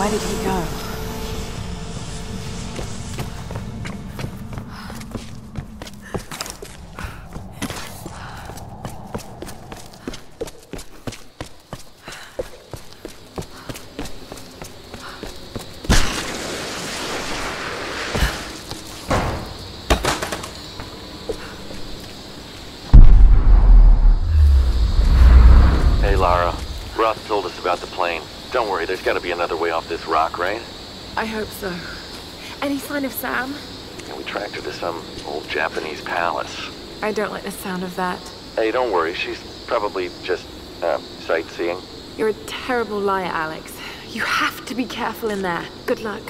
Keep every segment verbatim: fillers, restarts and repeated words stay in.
Where did he go? Hey, Lara. Roth told us about the plane. Don't worry, there's gotta be another way off this rock, right? I hope so. Any sign of Sam? And we tracked her to some old Japanese palace. I don't like the sound of that. Hey, don't worry, she's probably just, uh, sightseeing. You're a terrible liar, Alex. You have to be careful in there. Good luck.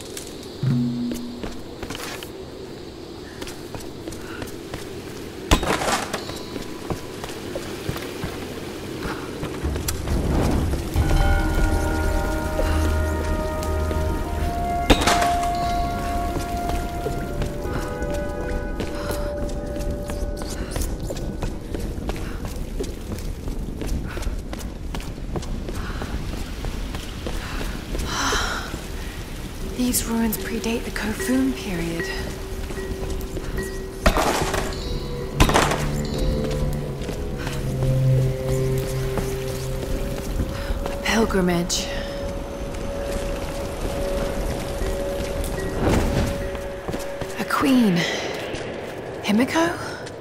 These ruins predate the Kofun period. A pilgrimage. A queen. Himiko?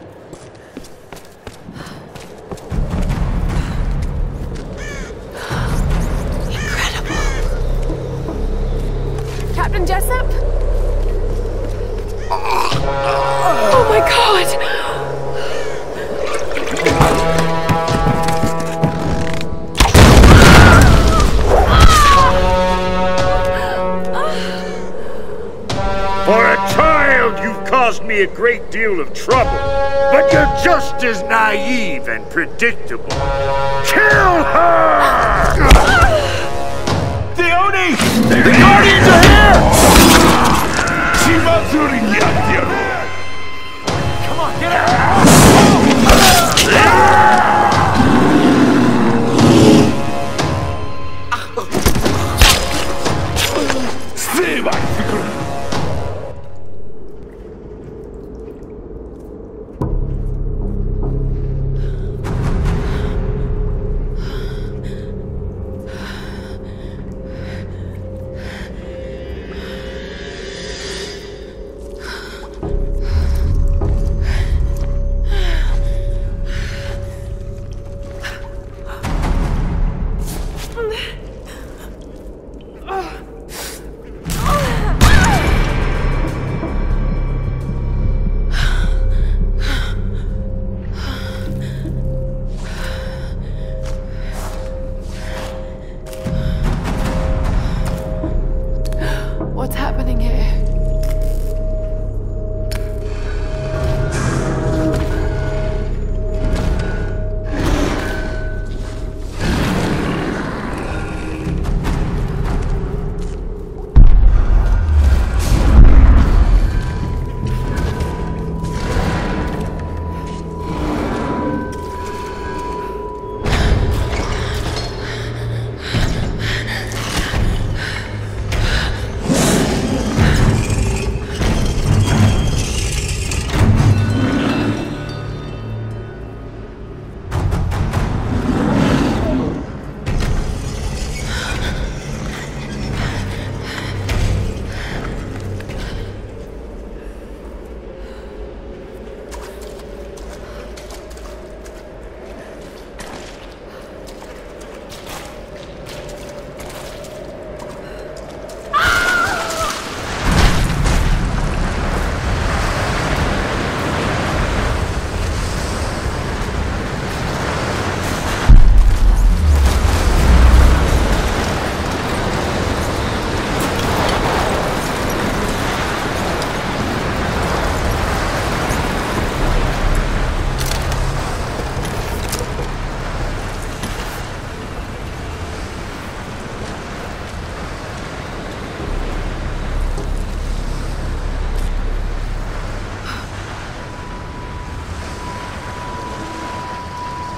Captain Jessup? Oh my god! For a child, you've caused me a great deal of trouble, but you're just as naive and predictable. Kill her! Dione! The Guardians are here! Come on, get out! Stay back, What's happening here?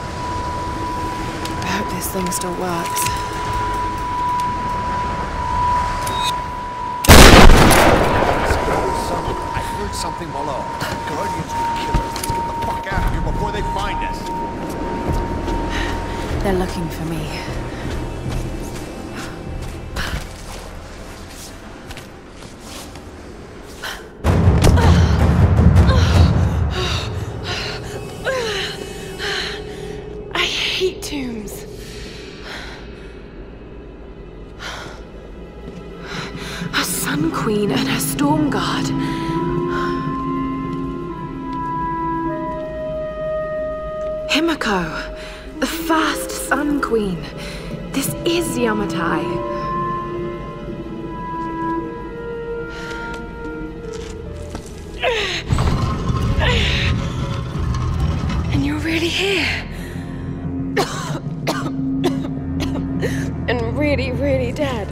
Thing still works. anything below. Guardians will kill us. Let's get the fuck out of here before they find us. They're looking for me. I hate tombs. A Sun Queen and her Storm Guard. Himiko, the first Sun Queen. This is Yamatai. And you're really here. And really, really dead.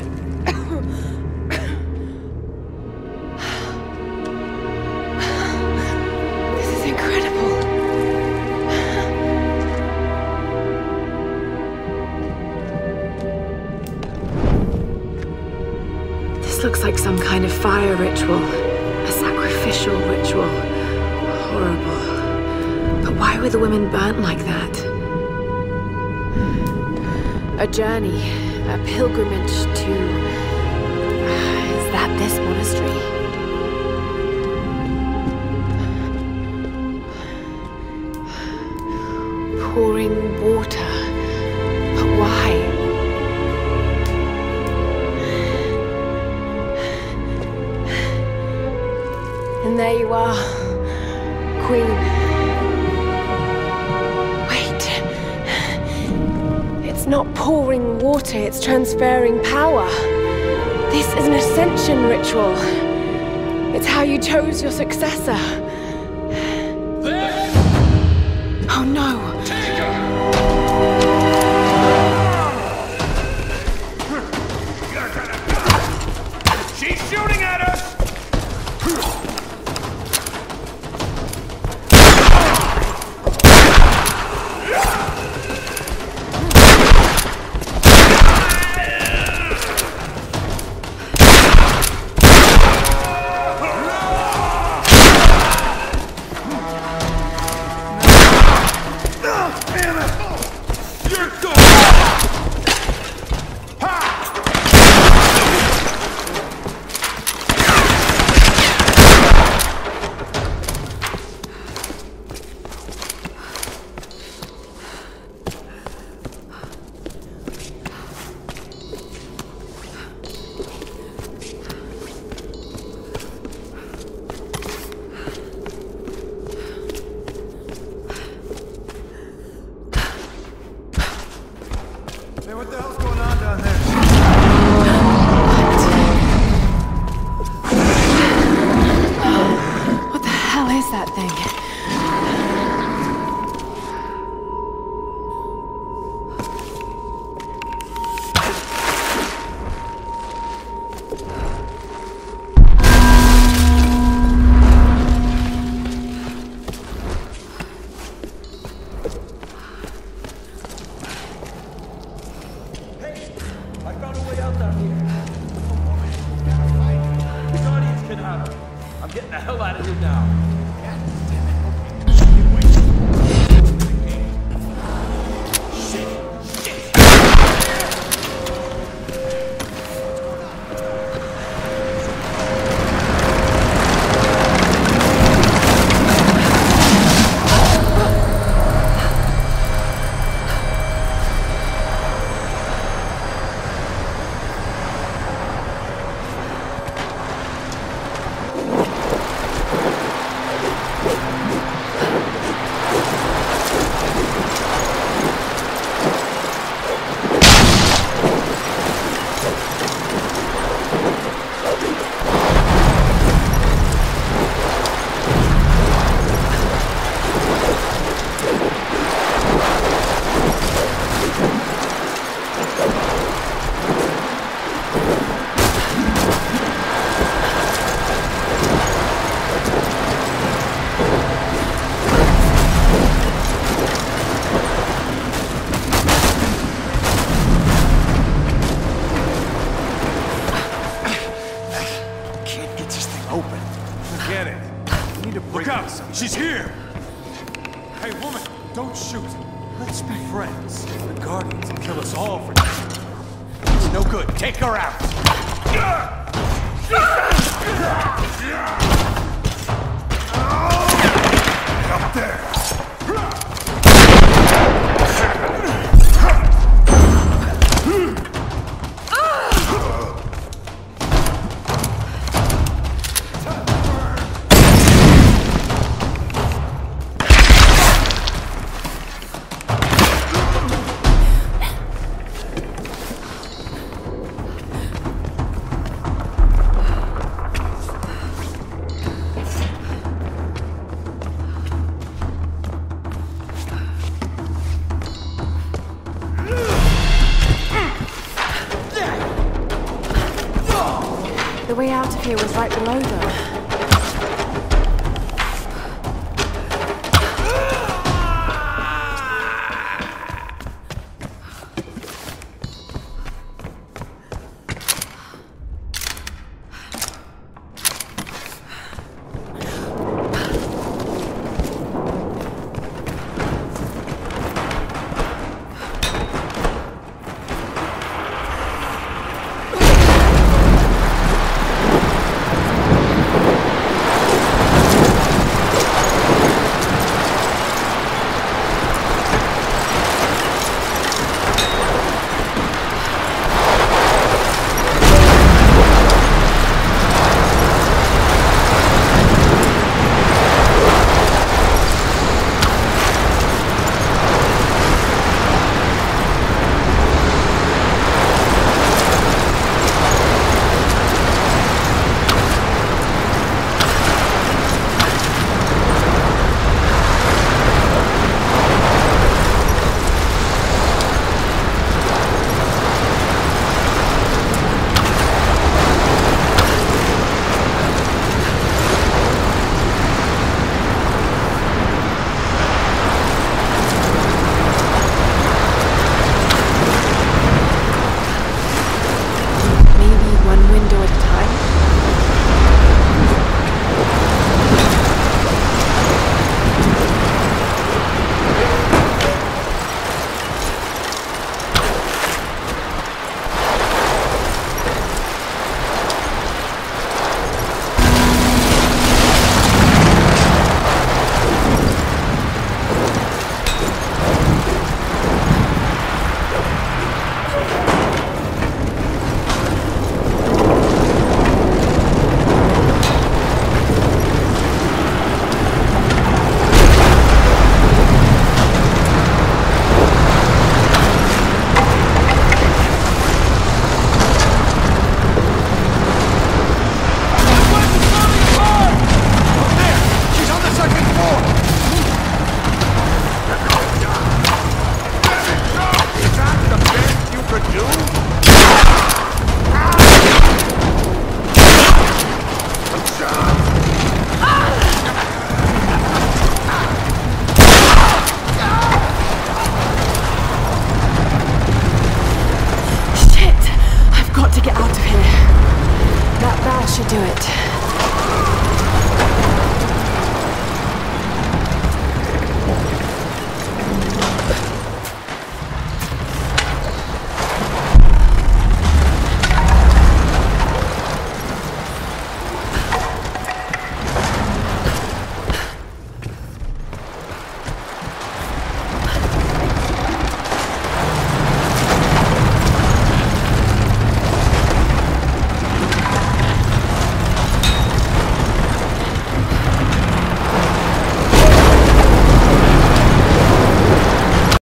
This is incredible. This looks like some kind of fire ritual. A sacrificial ritual. Horrible. But why were the women burnt like that? A journey, a pilgrimage to... Is that this monastery? Pouring water. But why? And there you are, Queen. Wait. It's not pouring water, it's transferring power. This is an ascension ritual. It's how you chose your successor. Oh no. She's shooting at us! What the hell's going on down there? What the hell is that thing? don't shoot. Let's be friends. The Guardians will kill us all for this. It's no good. Take her out. Up there. The way out of here was right below them.